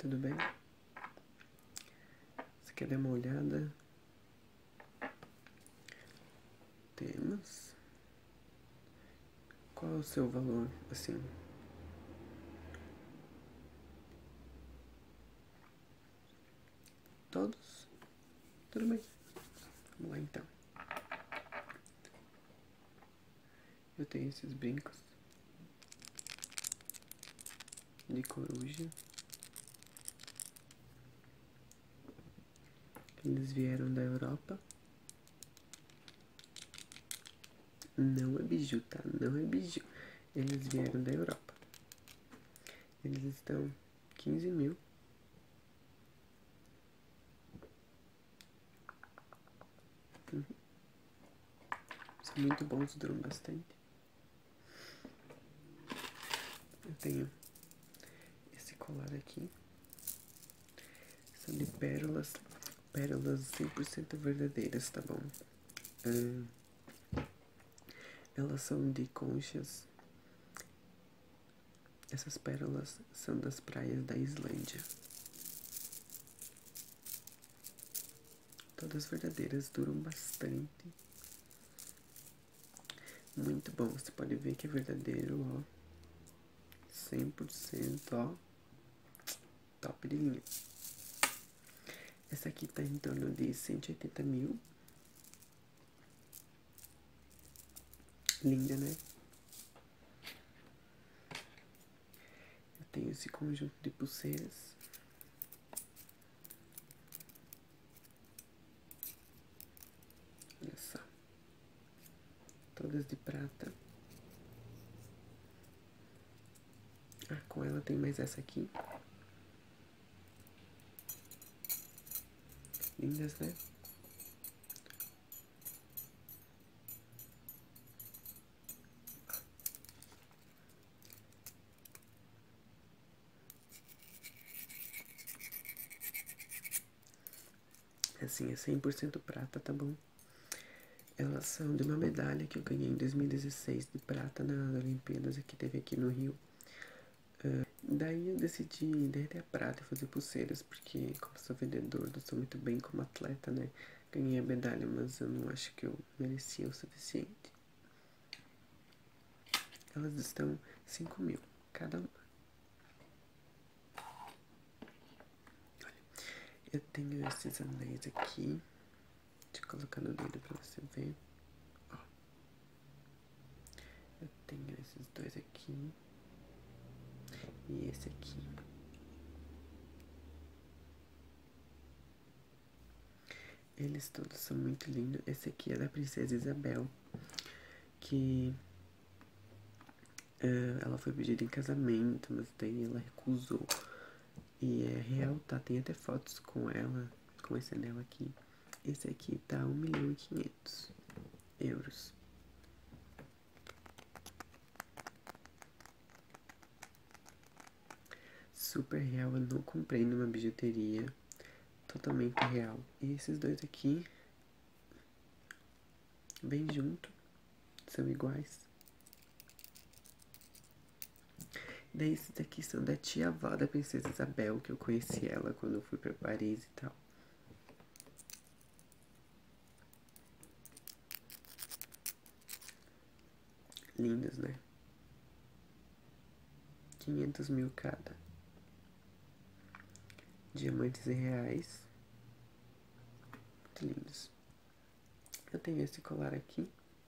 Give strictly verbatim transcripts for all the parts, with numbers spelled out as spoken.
tudo bem? Você quer dar uma olhada? Temos. Qual é o seu valor, assim? Todos? Tudo bem. Vamos lá, então. Eu tenho esses brincos de coruja. Eles vieram da Europa. Não é biju, tá? Não é biju. Eles vieram da Europa. Eles estão quinze mil. Uhum. São muito bons, duram bastante. Eu tenho esse colar aqui. São de pérolas. Pérolas cem por cento verdadeiras, tá bom? Ah, elas são de conchas. Essas pérolas são das praias da Islândia. Todas verdadeiras, duram bastante. Muito bom, você pode ver que é verdadeiro, ó. cem por cento, ó. Top de linha. Essa aqui tá em torno de cento e oitenta mil. Linda, né? Eu tenho esse conjunto de pulseiras. Olha só. Todas de prata. Ah, com ela tem mais essa aqui. Lindas, né? Assim, é cem por cento prata, tá bom? Elas são de uma medalha que eu ganhei em dois mil e dezesseis de prata nas Olimpíadas que teve aqui no Rio. Uh, daí eu decidi derreter a prata e fazer pulseiras, porque como sou vendedor, eu sou muito bem como atleta, né? Ganhei a medalha, mas eu não acho que eu merecia o suficiente. Elas estão cinco mil cada uma. Olha, eu tenho esses anéis aqui. Deixa eu colocar no dedo pra você ver. Ó. Eu tenho esses dois aqui. E esse aqui. Eles todos são muito lindos. Esse aqui é da Princesa Isabel. Que uh, ela foi pedida em casamento, mas daí ela recusou. E é real, tá? Tem até fotos com ela, com esse anel aqui. Esse aqui tá um milhão e quinhentos euros. Super real, eu não comprei numa bijuteria. Totalmente real. E esses dois aqui, bem junto, são iguais. Daí esses aqui são da tia-avó da Princesa Isabel, que eu conheci ela quando eu fui pra Paris e tal. Lindas, né? quinhentos mil cada. Diamantes e reais. Muito lindos. Eu tenho esse colar aqui.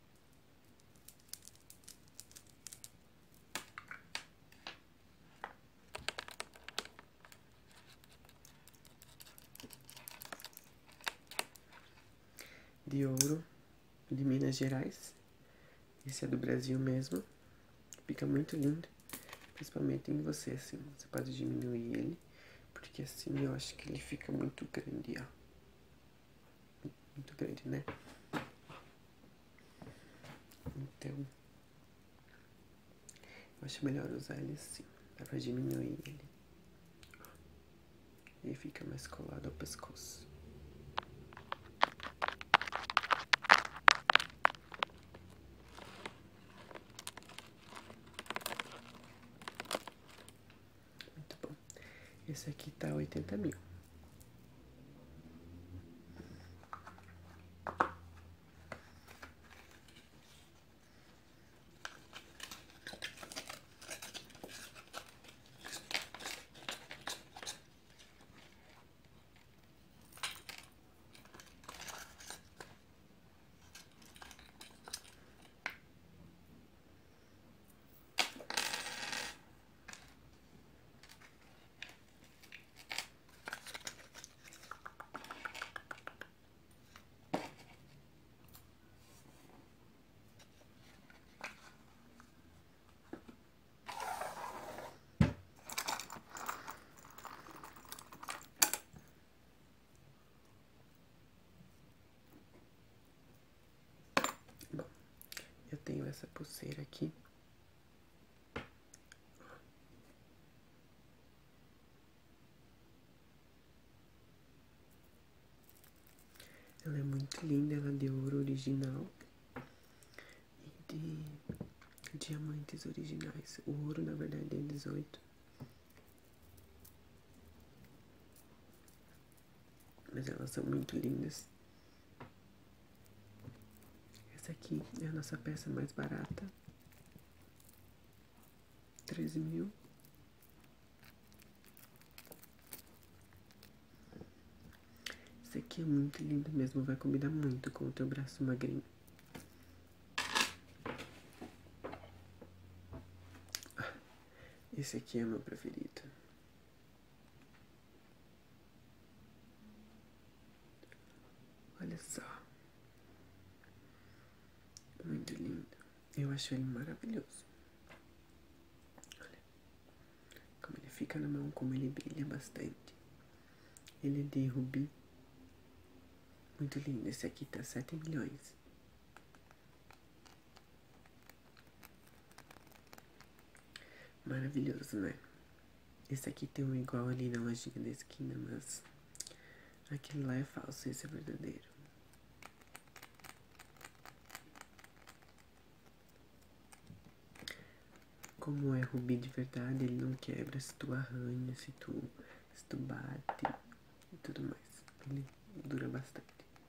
De ouro, de Minas Gerais. Esse é do Brasil mesmo. Fica muito lindo. Principalmente em você, assim. Você pode diminuir ele. Porque assim eu acho que ele fica muito grande, ó. Muito grande, né? Então, eu acho melhor usar ele assim. Dá pra diminuir ele. Ele fica mais colado ao pescoço. Muito bom. Esse aqui tá oitenta mil. Bom, eu tenho essa pulseira aqui. Ela é muito linda, ela é de ouro original e de diamantes originais. O ouro, na verdade, é dezoito. Mas elas são muito lindas. Essa aqui é a nossa peça mais barata. treze mil. Esse aqui é muito lindo mesmo, vai combinar muito com o teu braço magrinho. Esse aqui é o meu preferido. Olha só. Muito lindo. Eu acho ele maravilhoso. Olha como ele fica na mão, como ele brilha bastante. Ele é de rubi. Muito lindo. Esse aqui tá sete milhões. Maravilhoso, né? Esse aqui tem um igual ali na lojinha da esquina, mas aquele lá é falso, esse é verdadeiro. Como é rubi de verdade, ele não quebra se tu arranha, se tu, se tu bate e tudo mais. Ele dura bastante.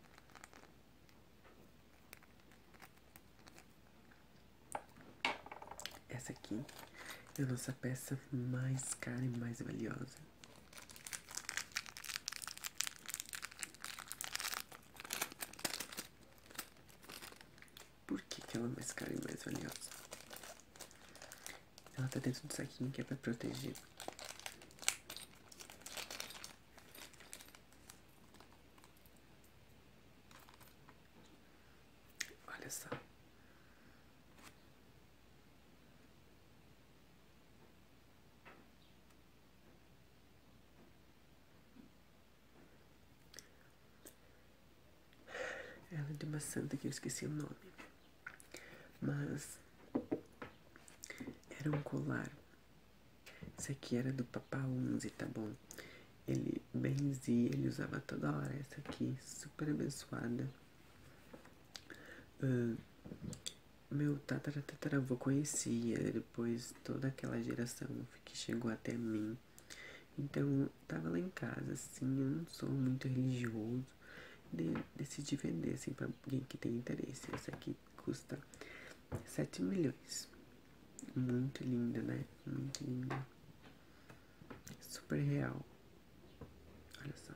Essa aqui é a nossa peça mais cara e mais valiosa. Por que que ela é mais cara e mais valiosa? Ela tá dentro do saquinho que é pra proteger. Olha só. Ela é de uma santa que eu esqueci o nome. Mas era um colar. Esse aqui era do Papa onze, tá bom? Ele benzia, ele usava toda hora. Essa aqui, super abençoada. Uh, meu tatara tataravô conhecia, depois toda aquela geração que chegou até mim. Então, tava lá em casa, assim, eu não sou muito religioso. De, decidi vender, assim, pra alguém que tem interesse. Essa aqui custa sete milhões. Muito linda, né? Muito linda. Super real. Olha só.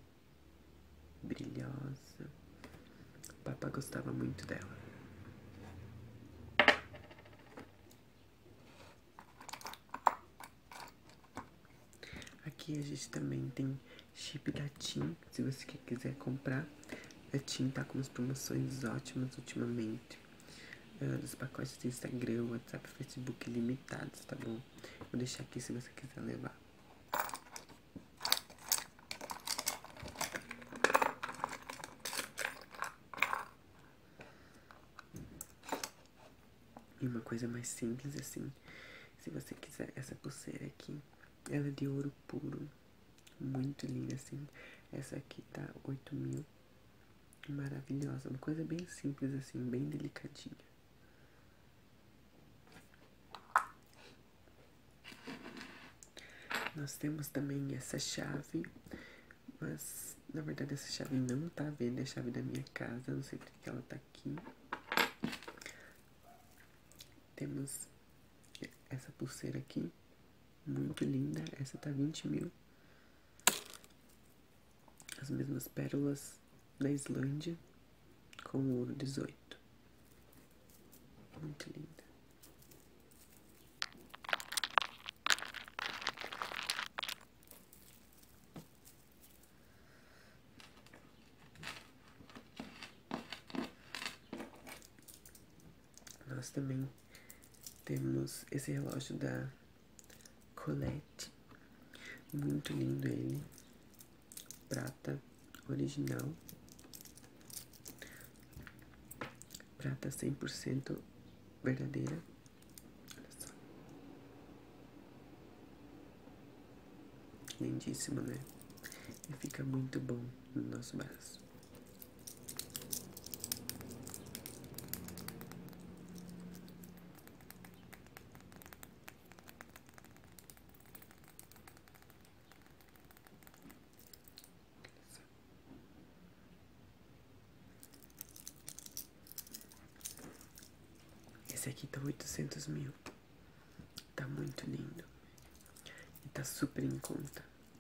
Brilhosa. O Papa gostava muito dela. Aqui a gente também tem chip da TIM, se você quiser comprar. A TIM tá com umas promoções ótimas ultimamente. Uh, dos pacotes do Instagram, WhatsApp, Facebook limitados, tá bom? Vou deixar aqui se você quiser levar. E uma coisa mais simples assim, se você quiser essa pulseira aqui, ela é de ouro puro, muito linda assim. Essa aqui tá oito mil, maravilhosa, uma coisa bem simples assim, bem delicadinha. Nós temos também essa chave, mas na verdade essa chave não tá vendo, é a chave da minha casa, não sei porque ela tá aqui. Temos essa pulseira aqui, muito linda, essa tá vinte mil. As mesmas pérolas da Islândia, com ouro dezoito. Muito linda. Nós também temos esse relógio da Colette. Muito lindo ele. Prata original. Prata cem por cento verdadeira. Olha só. Lindíssimo, né? E fica muito bom no nosso braço. Esse aqui tá oitocentos mil. Tá muito lindo. E tá super em conta.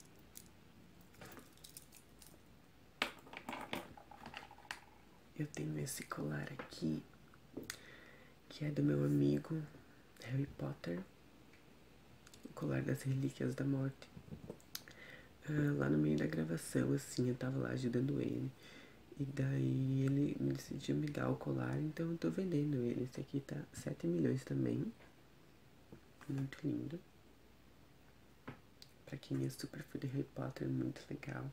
Eu tenho esse colar aqui, que é do meu amigo Harry Potter. O colar das relíquias da morte. Ah, lá no meio da gravação, assim, eu tava lá ajudando ele. E daí ele decidiu me dar o colar, então eu tô vendendo ele. Esse aqui tá sete milhões também. Muito lindo. Pra quem é super fã de Harry Potter, muito legal.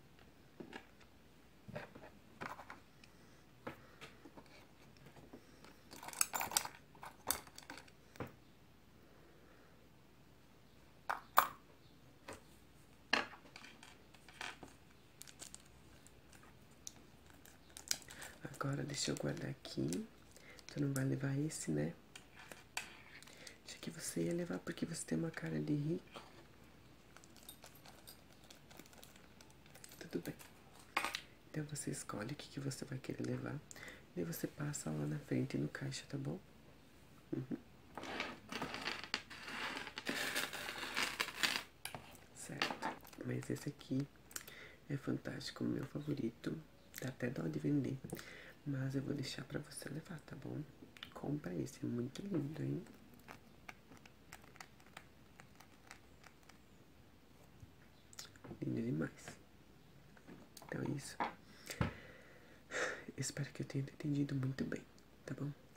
Agora deixa eu guardar aqui. Tu não vai levar esse, né? Achei que você ia levar porque você tem uma cara de rico. Tudo bem. Então você escolhe o que, que você vai querer levar. E você passa lá na frente no caixa, tá bom? Uhum. Certo. Mas esse aqui é fantástico, meu favorito. Dá até dó de vender. Mas eu vou deixar pra você levar, tá bom? Compra esse, é muito lindo, hein? Lindo demais. Então é isso. Espero que eu tenha entendido muito bem, tá bom?